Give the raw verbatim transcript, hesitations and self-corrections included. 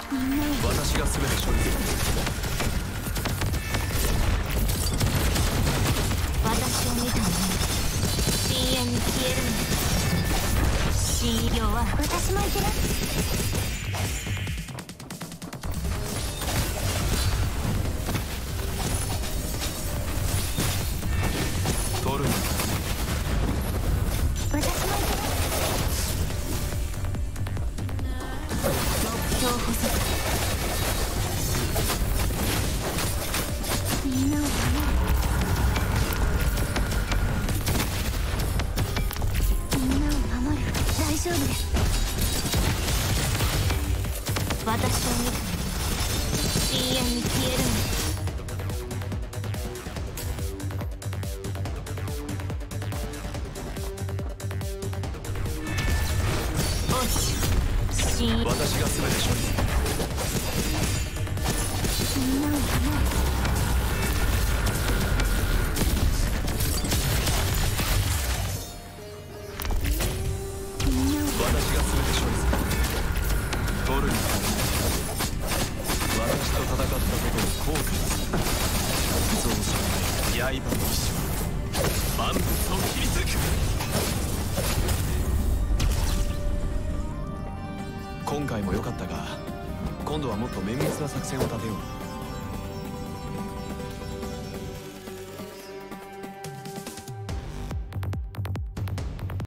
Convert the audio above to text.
私が全て処理する。 私を見た者深淵に消えるの。信用は私もいける。 取るの。 私もいける。目標補足。みんなを守る。みんなを守る。大丈夫です。私を見た深淵に消えるの。 私が全て処理する。 みんなを守る。みんなを私が全て処理する。取るに足る。私と戦ったことを後悔する。増殖刃の騎士は万物を切り裂く。今回も良かったが、今度はもっと綿密な作戦を立てよう。